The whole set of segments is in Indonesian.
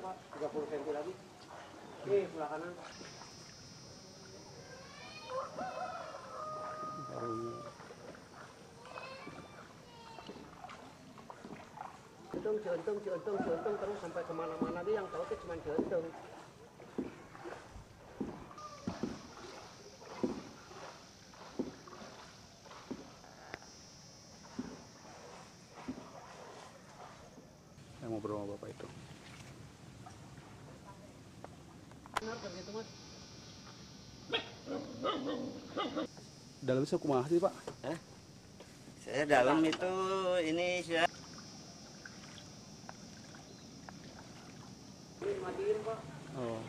Pak, 30 cm lagi. Oke, sebelah kanan. Centung terus sampai kemana-mana dia yang tahu itu cuma centung. Yang ngobrol sama bapak itu. Benar begitu Mas. Dalam itu kumaha sih Pak? Saya dalam itu ini sudah Ini matiin Pak. Oh.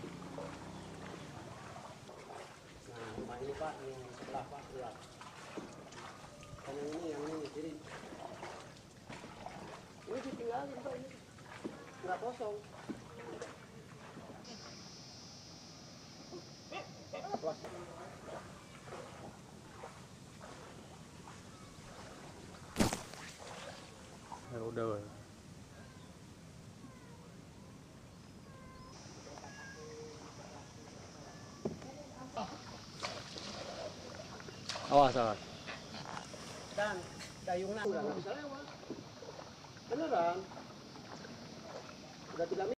Nah, rumah ini Pak, yang sebelah Pak, lihat. Dan yang ini, jadi ini ditinggalin Pak, ini nggak kosong. Ya udah, woy. Awas, awas. Dan dayungnya udah nggak bisa lewat. Beneran. Udah tidak